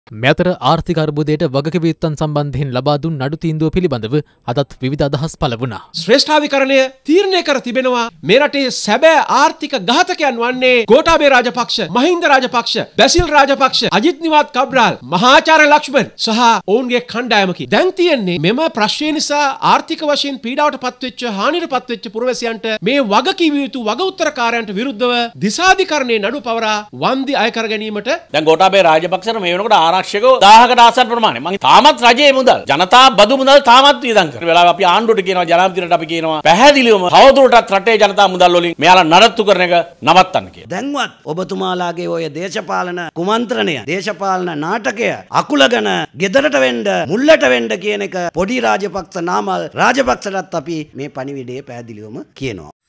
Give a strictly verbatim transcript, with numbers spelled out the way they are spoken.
මෙතර ආර්ථික අර්බුදයට වගකිව යුත්තන් සම්බන්ධයෙන් ලබා දුන් නඩු තීන්දුව පිළිබඳව අදත් විවිධ අදහස් පළ වුණා. ශ්‍රේෂ්ඨාධිකරණය තීරණය කර තිබෙනවා මේ රටේ සැබෑ ආර්ථික ඝාතකයන් වන්නේ ගෝඨාභය රාජපක්ෂ, මහින්ද රාජපක්ෂ, බැසිල් රාජපක්ෂ, අජිත් නිවාත් කබ්‍රාල්, මහාචාර්ය ලක්ෂ්මන් සහ ඔවුන්ගේ කණ්ඩායමකි. දැන් තියෙන්නේ මෙම ප්‍රශ්නය නිසා ආර්ථික වශයෙන් පීඩාවට පත්වෙච්ච, හානියට පත්වෙච්ච පුරවැසියන්ට මේ වගකිව යුතු වග උත්තරකාරයන්ට විරුද්ධව දිසාධිකරණයේ නඩු පවරා වන්දි අය කර ගැනීමට දැන් ගෝඨාභය රාජපක්ෂට මේ වෙනකොට ආරක්ෂකව දහයකට ආසන්න ප්‍රමාණය. මම තාමත් රජයේ මුදල් ජනතා බදු මුදල් තාමත් වියදම් කරනවා. වෙලාව අපි ආණ්ඩුවට කියනවා, ජනාධිපතිට අපි කියනවා පැහැදිලිවම තවදුරටත් රටේ ජනතා මුදල් වලින් මෙයාලා නඩත්තු කරන එක නවත්තන්න කියලා. දැන්වත් ඔබතුමාලාගේ ඔය දේශපාලන කුමන්ත්‍රණය, දේශපාලන නාටකය අකුලගෙන ගෙදරට වෙන්න, මුල්ලට වෙන්න කියන එක පොඩි රාජපක්ෂ නාමල් රාජපක්ෂටත් අපි මේ පණිවිඩය පැහැදිලිවම කියනවා.